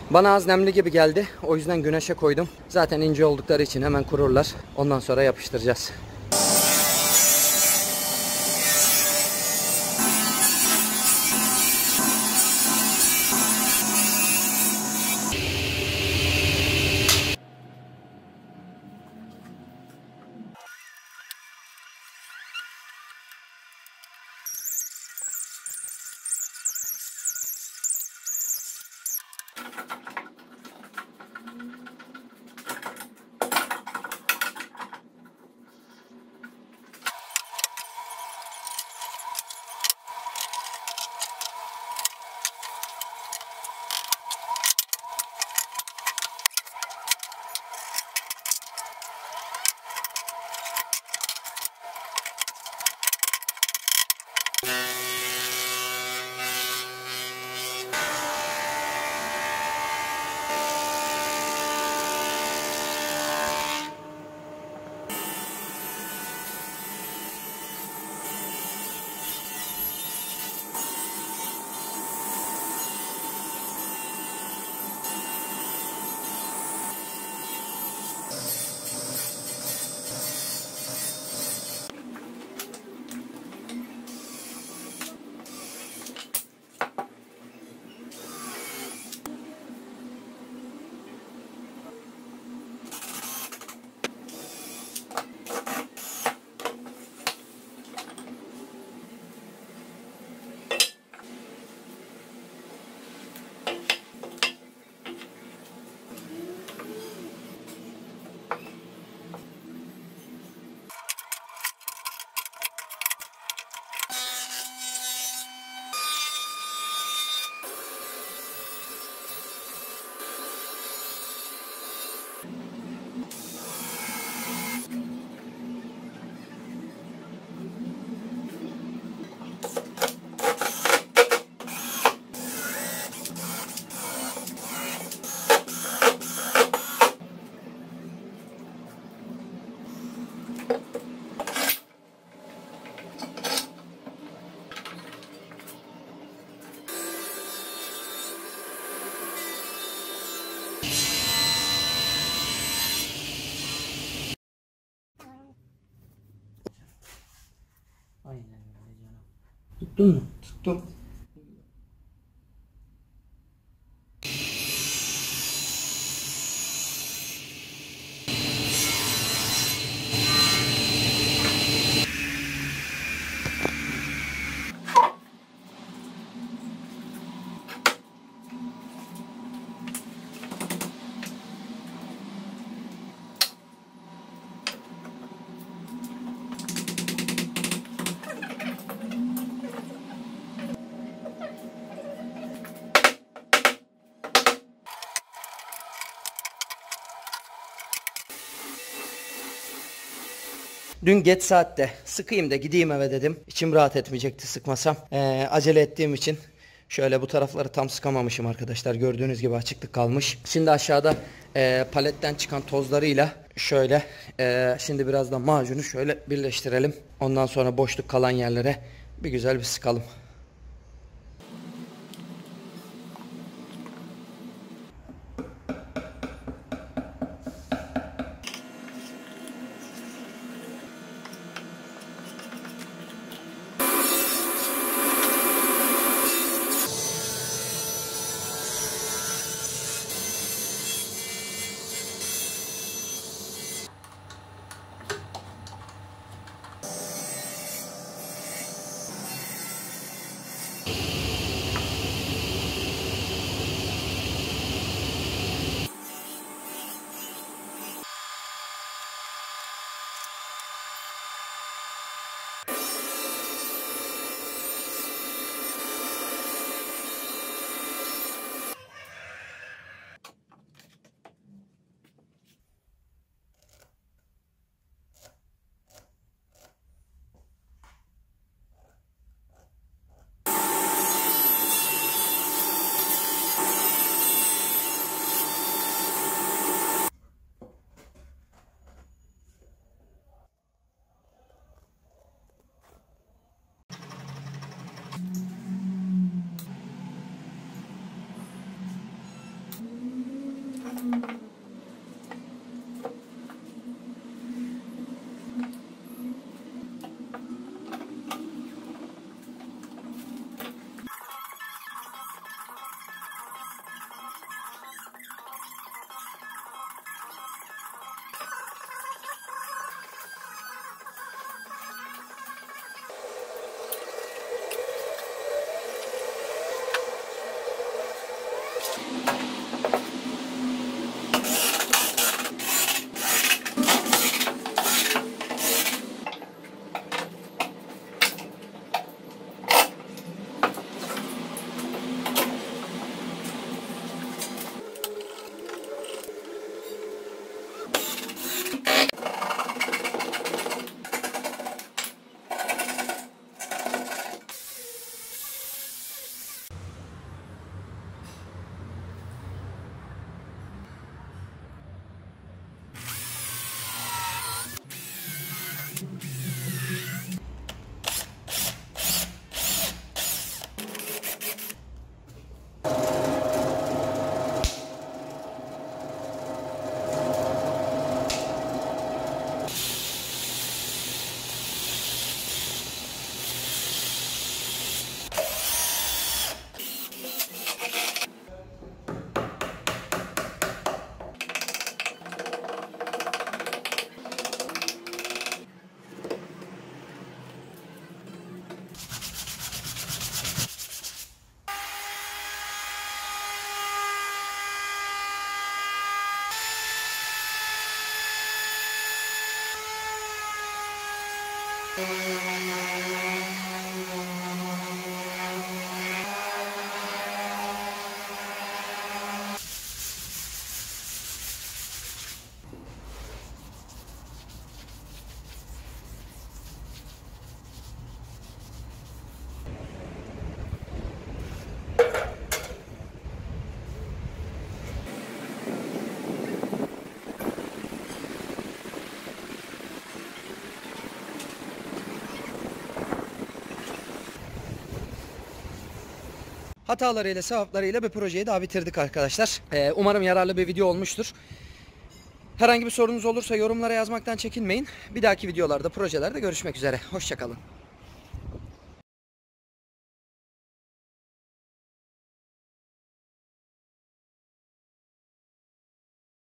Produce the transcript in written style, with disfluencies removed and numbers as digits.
Bana az nemli gibi geldi. O yüzden güneşe koydum. Zaten ince oldukları için hemen kururlar. Ondan sonra yapıştıracağız. Aynen öyle canım. Tuttun mu? Tuttum. Dün geç saatte sıkayım da gideyim eve dedim. İçim rahat etmeyecekti sıkmasam. Acele ettiğim için şöyle bu tarafları tam sıkamamışım arkadaşlar. Gördüğünüz gibi açıklık kalmış. Şimdi aşağıda paletten çıkan tozlarıyla şöyle şimdi biraz da macunu şöyle birleştirelim. Ondan sonra boşluk kalan yerlere bir güzel bir sıkalım. Hatalarıyla, sevaplarıyla bir projeyi daha bitirdik arkadaşlar. Umarım yararlı bir video olmuştur. Herhangi bir sorunuz olursa yorumlara yazmaktan çekinmeyin. Bir dahaki videolarda, projelerde görüşmek üzere. Hoşça kalın.